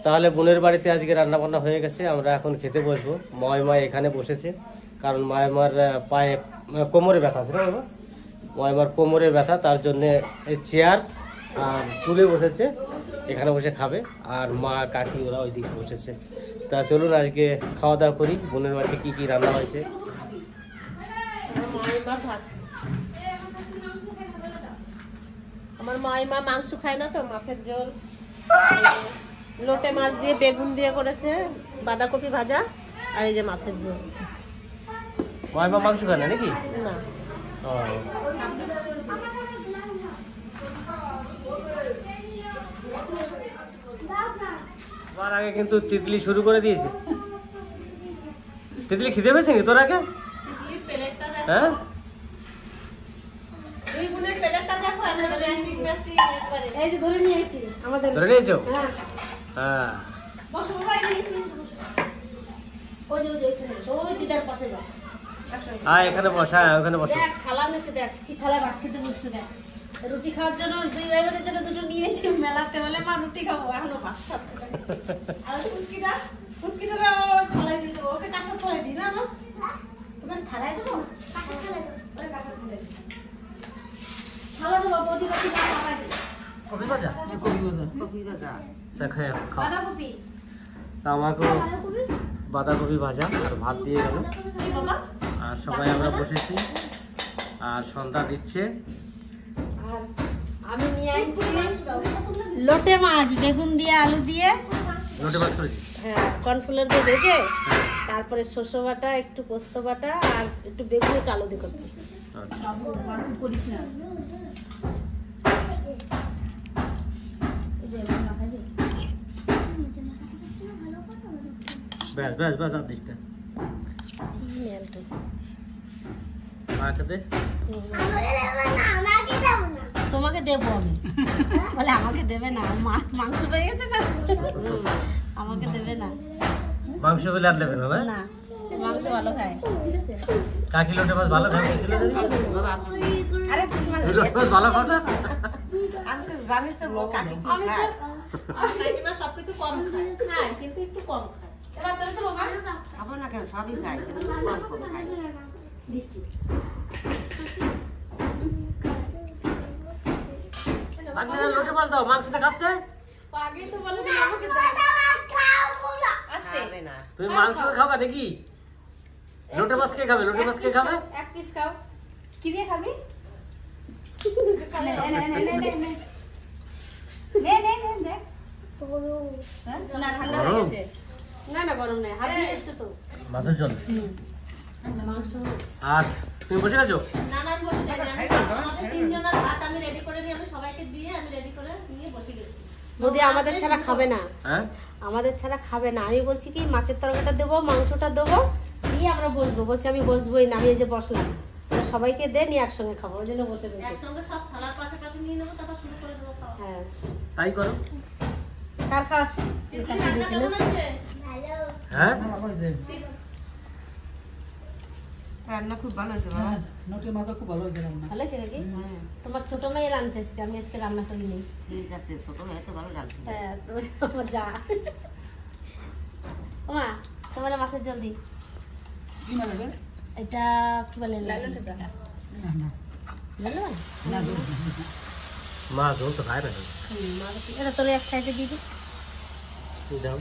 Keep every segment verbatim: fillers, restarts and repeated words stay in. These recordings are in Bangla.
তাহলে বোনের বাড়িতে আজকে রান্না বান্না হয়ে গেছে, আমরা এখন খেতে বসবো। ময়মা এখানে বসেছে, কারণ ময়মার পায়ে কোমরে ব্যথা আছে না বাবা, ময়মার কোমরে ব্যথা, তার জন্যে এই চেয়ার আর তুলে বসেছে, এখানে বসে খাবে। আর মা কাকি ওরা ওই দিকে বসেছে। তা চলুন আজকে খাওয়া দাওয়া করি। বোনের বাড়িতে কী কী রান্না হয়েছে। আমার মাইমা মাংস খায় না তো, মাছের ঝোল, লোটে মাছ দিয়ে বেগুন দিয়ে করেছে, বাঁধাকপি ভাজা, আর এই যে মাছের ঝোল। মাইমা মাংস খায় না নাকি? না। আমার আগে কিন্তু তিতলি শুরু করে দিয়েছে। তিতলি খিদে পেয়েছে নাকি তোর আগে? হ্যাঁ, ধরে নিয়েছি। ধরে নিয়েছো? হ্যাঁ। আয় এখানে বসা, ওখানে বসা। থালা নিয়েছে, দেখ কি থালা ভাত খেতে বসছে। দেখ রুটি খাওয়ার জন্য দুই ভাই বোনের জন্য দুটো নিয়েছি। মেলাতে বলে মা রুটি খাবো, এখনো ভাত খাচ্ছে। আর ফুচকিটা ফুচকিটা থালায় দিয়ে দেবো, ওকে কাঁসার থালায় দিই না, তোমার থালায় দেবো, কাঁসার থালায় দেবো, কাঁসার থালায় দেবো, থালা দেবো। বৌদি কপি খাওয়া দিই, কপি ভাজা, কপি ভাজা, কপি ভাজা, দেখাই খাও। বাঁধাকপি, তা আমাকেও বাঁধাকপি ভাজা আর ভাত দিয়ে গেল। আর সবাই আমরা বসেছি, আর সন্ধ্যা দিচ্ছে। আমি নিয়ে আসছি লোটে মাছ, বেগুন দিয়ে আলু দিয়ে লোটে মাছ করেছি। হ্যাঁ, কর্নফ্লাওয়ার দিয়ে ভেজে, তারপরে শসা বাটা, একটু পোস্ত বাটা, আর একটু বেগুন, একটু আলু দিয়ে করছি। ব্যাস ব্যাস ব্যাস, আর দিস না। তোমাকে দেবো আমি, বলে আমাকে দেবে না, মাংস পেয়ে গেছে না, আমাকে দেবে না। মাংস পেলে আর দেবে না? না, মাংস ভালো খায়। কাকি লোটে মাছ ভালো খায়? আরে লোটে মাছ ভালো খাও না? জানিস তো কাকিমা সবকিছু কম খায়, খায় কিন্তু একটু কম খায়। এবার তোর তো বাবা খাবো না কেন, সবই খায়, কম কম খায়। দিচ্ছি লোটে মাছ দাও, মাংসতে খাচ্ছে। আগে তো বলে আমাকে দাও, আস্তে না। তুমি মাংস খাবা নাকি? লোটে মাছ কে খাবে? লোটে মাছ কে খাবে? এক পিস খাও। কি দিয়ে খাবি? নে নে নে নে নে নে নে নে নে বড় না, ঠান্ডা হয়ে গেছে। না না, গরম নেই, হাত দিয়ে এসছে তো মাছের ঝোল। মাংস। আর তুমি বসে গেছো? না না, আমি বসে যাই। আমাদের তিনজনের ভাত আমি রেডি করে নিয়ে, আমি সবাইকে দিয়ে আমি রেডি করে নিয়ে বসে গেছি। বৌদি আমাদের ছাড়া খাবে না। হ্যাঁ, আমাদের ছাড়া খাবে না। আমি বলছি কি মাছের তরকারিটা দেবো, মাংসটা দেবো, দিয়ে আমরা বসবো। বলছি আমি বসবোই না, আমি এই যে বসলাম, সবাইকে দে নিয়ে একসঙ্গে খাবো, ওই জন্য বসে রয়েছে। একসঙ্গে সব থালার পাশে পাশে নিয়ে নেবো, তারপর শুরু করে দেবো খাওয়া। হ্যাঁ তাই করো। কার খাস? হ্যাঁ, রান্না খুব ভালো হয়েছে বাবা। নোটে মাছটা খুব ভালো হয়েছে রান্না। ভালো হয়েছে নাকি? হ্যাঁ। তোমার ছোট মেয়ে রাঁধছে আজকে, আমি আজকে রান্না করিনি। ঠিক আছে, ছোট মেয়ে তো ভালো রাঁধছে। হ্যাঁ, তুমি আমার যা। ওমা, তোমার মাছের জলদি। কি মানে রে? এটা কি বলে? লালনটা। না না। লালন? না না। মাছ ঝোল তো খায় না। হুম, মাছ এটা তোলে এক সাইডে দিয়ে দি। তুই দাও।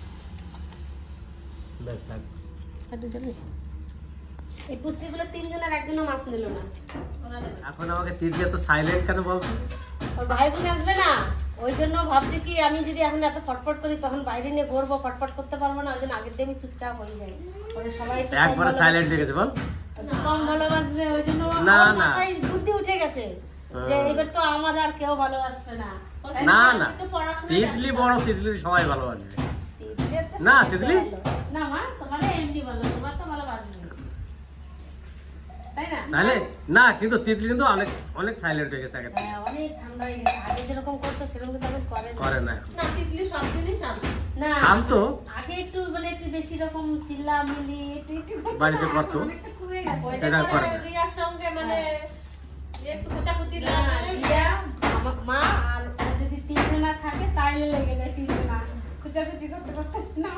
বেশ থাক। একটু জলদি। এই পুচকিগুলো তিনজনের একজনও মাছ নিল না। এখন আমাকে তিরকে তো সাইলেন্ট কেন বলতো? ওর ভাই বোন আসবে না, ওই জন্য ভাবছি কি আমি যদি এখন এত ফটফট করি তখন বাইরে নিয়ে ঘুরবো, ফটফট করতে পারবো না, ওই জন্য আগের দিয়ে আমি চুপচাপ হয়ে যাই। ওরা সবাই একবারে সাইলেন্ট হয়ে গেছে বল। কম ভালোবাসবে, ওই জন্য না না বুদ্ধি উঠে গেছে যে এবার তো আমার আর কেউ ভালোবাসবে না। না না, তিতলি বড়, তিতলি সবাই ভালোবাসবে। না তিতলি না মা, তোমার এমনি ভালো, তোমার তো ভালোবাসবে তাই না? তাহলে না, কিন্তু তিতলি কিন্তু অনেক অনেক সাইলেন্ট হয়ে গেছে আগে থেকে। হ্যাঁ, অনেক ঠান্ডা হয়ে গেছে। আগে যেরকম করতো সেরকম কিন্তু এখন করে না। করে না। না, তিতলি সব দিনই শান্ত। না, শান্ত। আগে একটু মানে একটু বেশি রকম চিল্লা মিলি একটু একটু বাড়িতে করতো। এটা করে না। রিয়ার সঙ্গে মানে একটু কোচাকুচি লাগে। রিয়া, মা আর যদি তিনজনা থাকে তাইলে লেগে যায় তিনজনা। খুচাখুচি করতে করতে না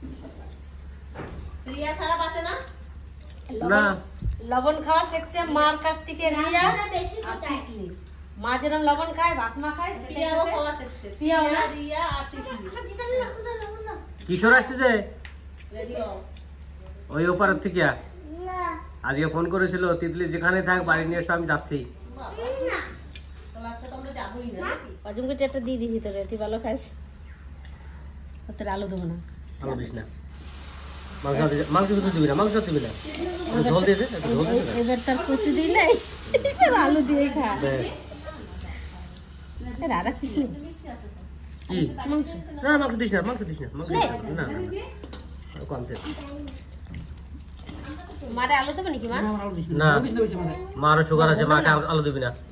রিয়া ছাড়া বাঁচে না না লবণ খাওয়া শিখছে মার কাছ থেকে রিয়া আর তিতলি মা যেরকম লবণ খায় ভাত মা খায় পিয়াও খাওয়া শিখছে পিয়াও না রিয়া আর তিতলি কিশোর আসতেছে ওই ওপারের থেকে আজকে ফোন করেছিল তিতলি যেখানে থাক বাড়ি নিয়ে এসো আমি যাচ্ছি অজমকে একটা দিয়ে দিছি তোরে তুই ভালো খাস তোর আলু দেবো না আলু দিস না মাংস দিবি মাংস কিন্তু দিবি না মাংস দিবি না ঝোল দিয়ে দে একটু ঝোল দিয়ে দে এবার তার কুচি দিই নাই আলু দিয়ে খা রাধা কিছু কি মাংস না মাংস দিস না মাংস দিস না মাংস দিস না না কম দে মারে আলু দেবে নাকি মা না মারও সুগার আছে মাকে আলু দিবি না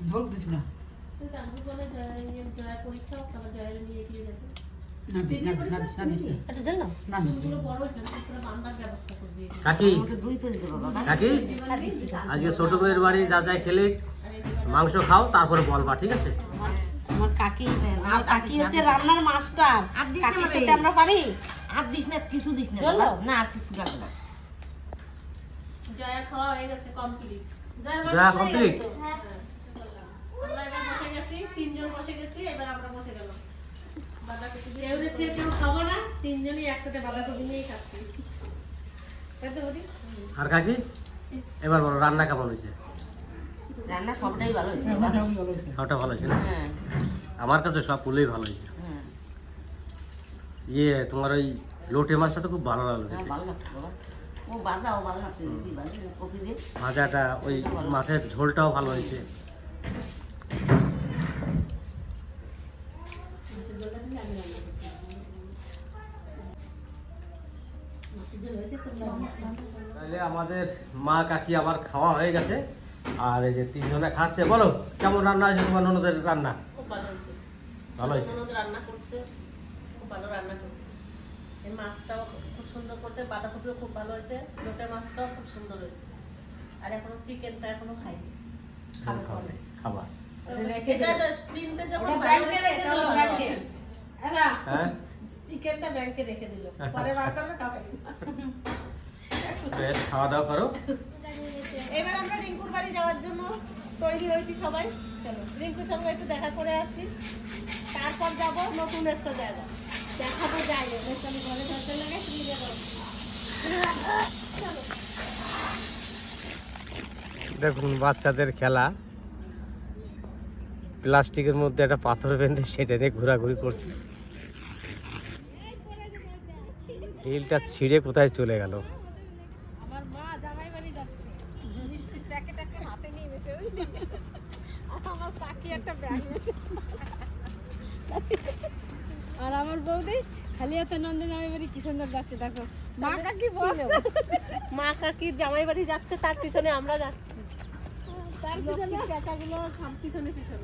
কাকি কাকি আজকে ছোট বউয়ের বাড়ি যা যা খেলে মাংস খাও তারপরে বলবা ঠিক আছে আমার কাকি আর কাকি হচ্ছে রান্নার মাস্টার কাকির সাথে আমরা পারি আর দিস না কিছু দিস না চলো না আর কিছু লাগবে না জয়া খাওয়া হয়ে গেছে কমপ্লিট জয়া কমপ্লিট আমরা এবার বসে গেছি তিনজন বসে গেছি এবার আমরা বসে গেলাম বাঁধাকপি দিয়ে এবারে থেকে কেউ খাবো না তিনজনই একসাথে বাঁধাকপি নিয়েই খাচ্ছি তাই তো বৌদি আর কাকি এবার বলো রান্না কেমন হয়েছে রান্না সবটাই ভালো হয়েছে সবটা ভালো হয়েছে না হ্যাঁ আমার কাছে সব ফুলই ভালো হয়েছে হ্যাঁ ইয়ে তোমার ওই লোটে মাছটা তো খুব ভালো লাগলো হ্যাঁ, খেতে ভালো লাগছে বাবা ও বাদা ও ভালো লাগছে দিদি বাদা কফি দিয়ে ভাজাটা ওই মাছের ঝোলটাও ভালো হয়েছে তাহলে আমাদের মা কাকি আমার খাওয়া হয়ে গেছে আর এই যে তিনজনে খাচ্ছে বলো কেমন রান্না হয়েছে তোমার ননদের রান্না খুব ভালো হয়েছে ভালো হয়েছে ননদ রান্না করছে খুব ভালো রান্না করছে এই মাছটাও খুব সুন্দর করছে বাঁধাকপিও খুব ভালো হয়েছে লোটে মাছটাও খুব সুন্দর হয়েছে আর এখনো চিকেনটা এখনো খাইনি খাবে খাবে খাবার হ্যাঁ চিকেনটা ব্যাংকে রেখে দিল পরে বার করবে খাবে বেশ খাওয়া দাওয়া করো এবার আমরা রিঙ্কুর বাড়ি যাওয়ার জন্য তৈরি হয়েছি সবাই চলো রিঙ্কুর সঙ্গে একটু দেখা করে আসি তারপর যাব নতুন একটা জায়গা দেখাবো যাই আমি ঘরে থাকতে লাগে তুমি যাবো দেখুন বাচ্চাদের খেলা প্লাস্টিকের মধ্যে একটা পাথর বেঁধে সেটা নিয়ে ঘোরাঘুরি করছে ঢিলটা ছিঁড়ে কোথায় চলে গেল আমার মা জামাই বাড়ি যাচ্ছে মিষ্টির প্যাকেট একটা হাতে নিয়ে গেছে বুঝলি আর আমার কাকি একটা ব্যাগ নিয়েছে আর আমার বৌদি খালি হাতে নন্দন জামাই বাড়ি কি সুন্দর যাচ্ছে দেখো মা কাকি বলছে মা কাকির জামাই বাড়ি যাচ্ছে তার পিছনে আমরা যাচ্ছি তার পিছনে টাকাগুলো সব পিছনে পিছনে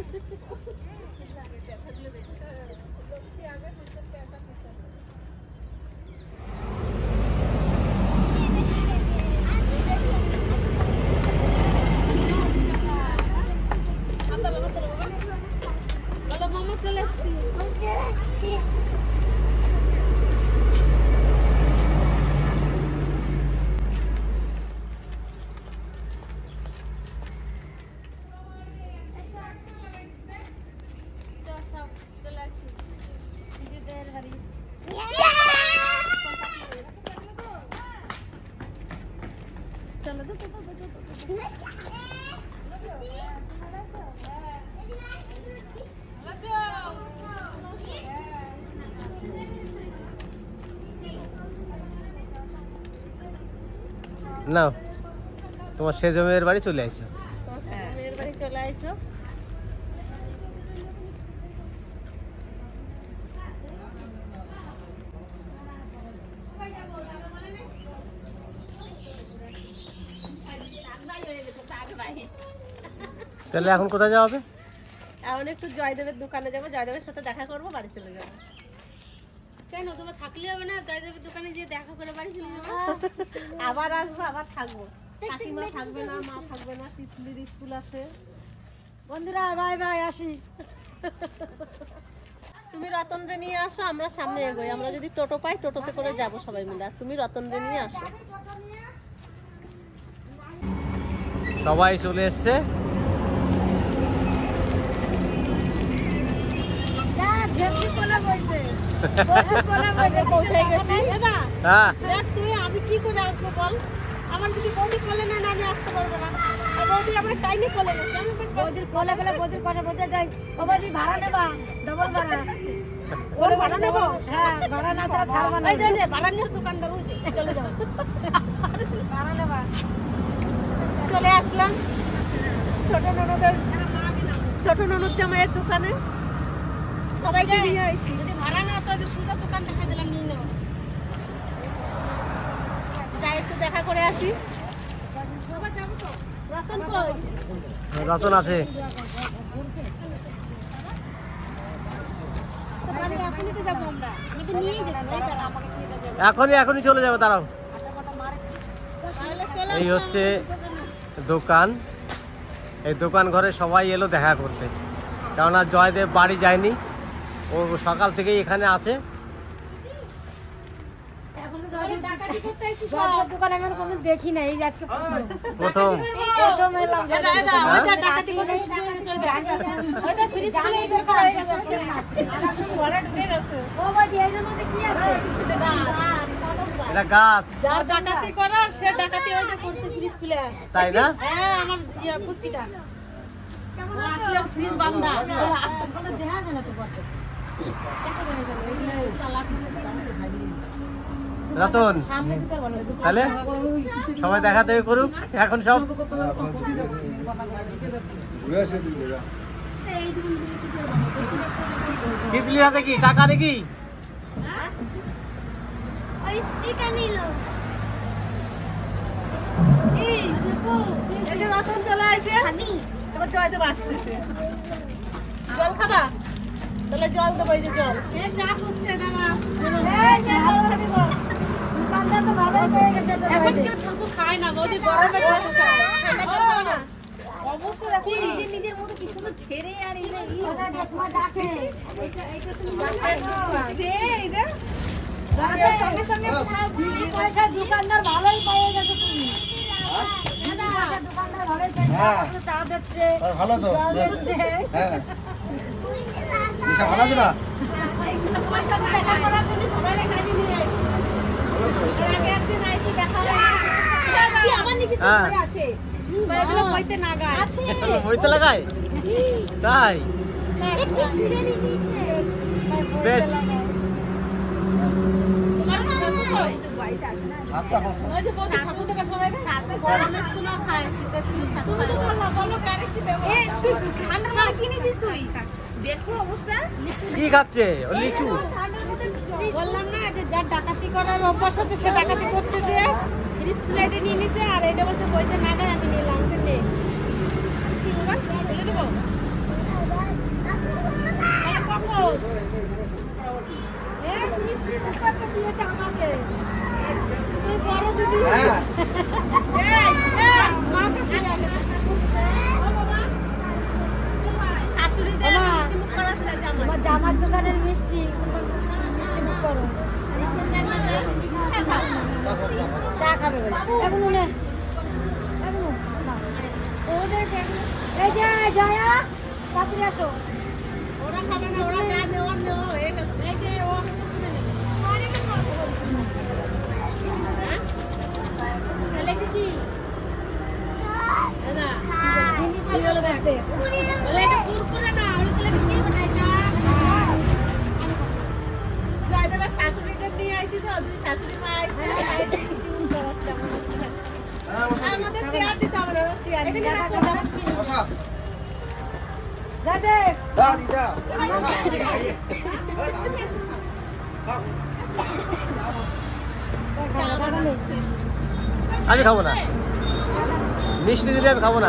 বলো মামা চলে এসছি না তোমার সেজ মেয়ের বাড়ি চলে আসছো মেয়ের বাড়ি চলে আইছো তাহলে এখন কোথায় যাওয়া হবে এখন একটু জয়দেবের দোকানে যাবো জয়দেবের সাথে দেখা করবো বাড়ি চলে যাবো কেন তোমার থাকলে হবে না জয়দেবের দোকানে গিয়ে দেখা করে বাড়ি চলে যাবো আবার আসবো আবার থাকবো কাকিমা থাকবে না মা থাকবে না তিতলির স্কুল আছে বন্ধুরা বাই বাই আসি তুমি রতনরে নিয়ে আসো, আমরা সামনে এগোই। আমরা যদি টোটো পাই টোটোতে করে যাব সবাই মিলে, আর তুমি রতনরে নিয়ে আসো। সবাই চলে এসছে। হ্যাঁ তুই আমি কি করে আসবো বল? আমার যদি বৌদি কোলে না আমি আসতে পারবো না। আর বৌদি আমার টাইমে কোলে গেছে, আমি বৌদির কোলে গেলে বৌদির কথা বলতে যাই, ও বৌদি ভাড়া নেবা, ডবল ভাড়া। ওর ভাড়া নেবো? হ্যাঁ ভাড়া না ছাড়া ছাড়বা না। এই যে ভাড়া নিয়ে দোকানদার ওই যে চলে যাও, ভাড়া নেবা। চলে আসলাম ছোট ননদের ছোট ননদ জামাইয়ের দোকানে, সবাইকে নিয়ে আইছি। যদি ভাড়া না হতো সুজা দোকান দেখা দিলাম নিয়ে নেবো। যাই একটু দেখা করে আসি। রতন কই? রতন আছে। এখনই তো যাবো আমরা, আমি তো নিয়েই যাবো। এই দাঁড়া, আমাকে নিয়ে যাবো। এখনই এখনই চলে যাবে, দাঁড়াও। তাহলে চলে এই হচ্ছে দোকান। এই দোকান ঘরে সবাই এলো দেখা করতে, কেননা জয়দেব বাড়ি যায়নি, ও সকাল থেকেই এখানে আছে। দোকান আমি কোনো দেখি না, এই যে আজকে প্রথম প্রথম এলাম। ওইটা ফ্রিজ খুলে এই বের করা হয়ে গেছে। ঘরে ঢুকে গেছে। ও বাদি এর মধ্যে কি আছে? এটা গাছ। যার ডাকাতি করার সে ডাকাতি ওইটা করছে ফ্রিজ খুলে। তাই না? হ্যাঁ আমার ইয়া পুচকিটা কেমন আসলে ফ্রিজ বান্দা দেখা যায় না তো করতে। দেখা যায় না এগুলা চালাক রতন, তাহলে সবাই দেখা থেকে করুক এখন সব। কি দিলি হাতে, কি টাকা নাকি? এই যে রতন চলে আসছে, এবার জয়দেব আসতেছে। জল খাবা? তাহলে জল দেবো, এই যে জল। এই চা হচ্ছে দাদা, এই যে জল খাবো। দোকানদার তো ভালোই পেয়ে গেছে। এখন কেউ ছাতু খায় না, বৌদি গরমে ছাতু খায়, ঠান্ডা জল খাবে না। অবস্থা দেখো নিজের নিজের মতো কি সুন্দর ছেড়ে আর এই এই তোমার ডাকে এইটা এইটা সুন্দর সে এই দে দোকানের সঙ্গে সঙ্গে সব পয়সা দোকানদার ভালোই পেয়ে গেছে তুমি। দাদা দোকানদার ভালোই পেয়ে গেছে, চা দিচ্ছে, ভালো তো জল দিচ্ছে। হ্যাঁ নিশা ভালো আছে না? পয়সা দেখা করার জন্য সবাই খাইনি নিয়ে আইছি। এর আগে একদিন আইছি দেখা হয়েছে, আমার নিচে পড়ে আছে। মানে যেন বইতে না গায় আছে, বইতে লাগায় তাই বেশ। কি খাচ্ছে? লিচু। বললাম না যে যার ডাকাতি করার অভ্যাস আছে সে ডাকাতি করছে, যে ফ্রিজ খুলে এটা নিয়ে নিচ্ছে, আর এটা বলছে বইতে না গায় আমি নিলাম। নে কি বাবা বলে দেবো কখন? হ্যাঁ মিষ্টি করতে দিয়েছে আমাকে। তুই বড় দিদি। হ্যাঁ এই এই মাকে দিয়ে আগে। ও বাবা শাশুড়িদের মিষ্টি মুখ করাচ্ছে জামা। আমার জামার দোকানের মিষ্টি মিষ্টি মুখ করো। চা খাবে বলে এখন নে এখন ওদের এই যে জয়া তাড়াতাড়ি আসো। ওরা খাবে না, ওরা যা নেওয়ার নেওয়া হয়ে গেছে। এই যে ও তাহলে কি দাদা দিদি পাশে বলে দেখতে বলে এটা কুরকুরে না, ওরা তাহলে কি বানাই না। জয়দেবের শাশুড়িদের নিয়ে আইছি তো, দুই শাশুড়ি মা আইছে, আমাদের চেয়ার দিতে হবে, চেয়ার বসা দাদা দাদি দা আমি খাবো না, মিষ্টি দিলে আমি খাবো না।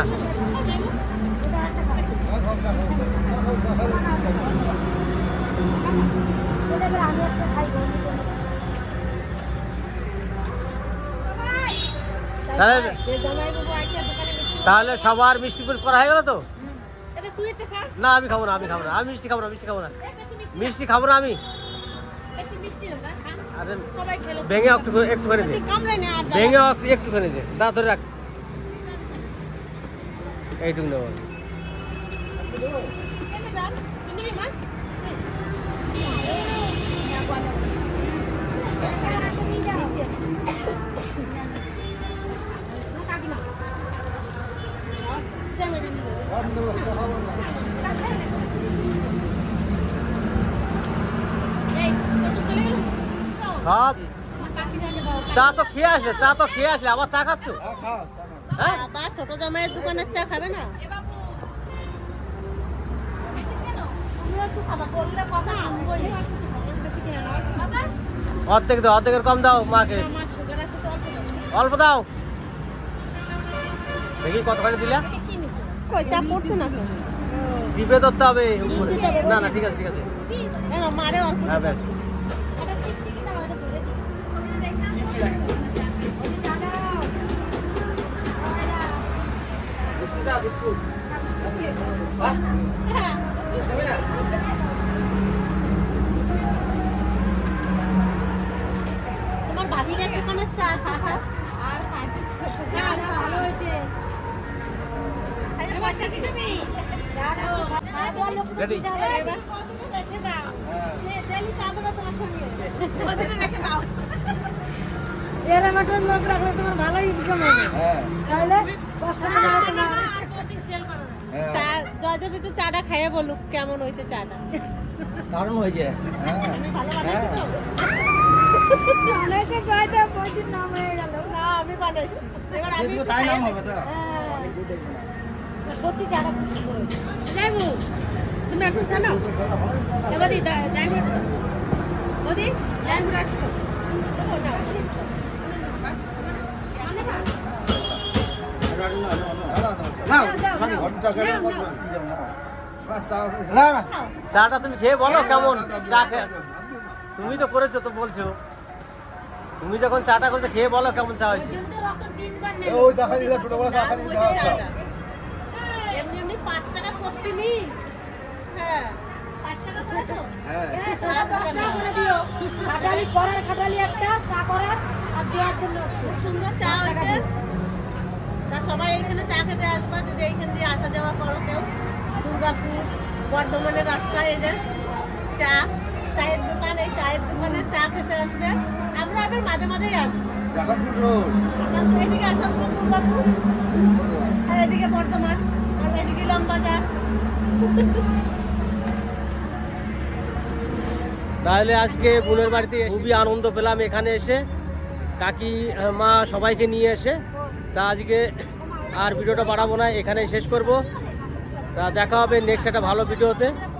তাহলে তাহলে সবার মিষ্টি করা হয়ে গেল তো? দাদা তুই একটা খা না আমি খাবো না, আমি খাবো না, আমি মিষ্টি খাবো না, মিষ্টি খাবো না, এই বেশি মিষ্টি মিষ্টি খাবো না আমি। বেশি মিষ্টি না খা আরে সবাই খেলো ভেঙে একটু একটুখানি দে, তুই কামড়াই না আর ভেঙে একটু- একটুখানি দে, দা ধরে রাখ, এইটুকু নেবো। কেন দাও তুমি নিবি মা সব চা তো খেয়ে আসলে, চা তো খেয়ে আসলে, আবার চা খাচ্ছ? হ্যাঁ বাবা ছোট জামাইয়ের দোকানের চা খাবে না অর্ধেক দাও, অর্ধেকের কম দাও মাকে, অল্প দাও। দেখি কতখানি দিলা? কই চা পড়ছে না টিপে ধরতে হবে উপরে। না না ঠিক আছে ঠিক আছে, মারে অল্প হ্যাঁ বেশ। তোমার বাসিটার দোকানের চা আর ভালো হয়েছে রেডি? এরকম লোক রাখলে তোমার ভালো ইনকাম হবে তাহলে কষ্ট করে না চা জয়দেব একটু চাটা খাইয়ে বলুক কেমন হয়েছে চাটা দারুণ হয়েছে। ভালো বানাইছি তো বানাইছে জয়দেব বইটির নাম হয়ে গেল না আমি বানাইছি এবার আমি যেহেতু তাই নাম হবে তো। হ্যাঁ সত্যি চাটা খুব সুন্দর হয়েছে যাইবো তুমি একটু চালাও এবারে যাইবো ওদি যাইবো রাখো না, sorry, ঘরটা গেলে বলবো। না, চা- না, না। চাটা তুমি খেয়ে বলো কেমন চা খেয়ে, তুমি তো করেছো তো বলছো, তুমি যখন চাটা করছো খেয়ে বলো কেমন চা হয়েছে। ওই দেখা দিলে ছোট বড় চা খালি দাও। এমনি এমনি পাঁচ টাকা করতে নি হ্যাঁ পাঁচ টাকা করে তো হ্যাঁ। খাটালি করার খাটালি একটা চা করার আর দেওয়ার জন্য খুব সুন্দর চা হয়েছে তা সবাই এখানে চা খেতে আসবা যদি এইখান দিয়ে আসা যাওয়া করো কেউ দুর্গাপুর বর্ধমানের রাস্তায় এই যে চা চায়ের দোকান এই চায়ের দোকানে চা খেতে আসবে আমরা আবার মাঝে মাঝেই আসবো জাফরপুর রোড। আসানসোল এদিকে আসানসোল দুর্গাপুর আর এদিকে বর্ধমান আর এদিকে ইলামবাজার তাহলে আজকে বোনের বাড়িতে খুবই আনন্দ পেলাম এখানে এসে, কাকি মা সবাইকে নিয়ে এসে। তা আজকে আর ভিডিওটা বাড়াবো না, এখানেই শেষ করব। তা দেখা হবে নেক্সট একটা ভালো ভিডিওতে।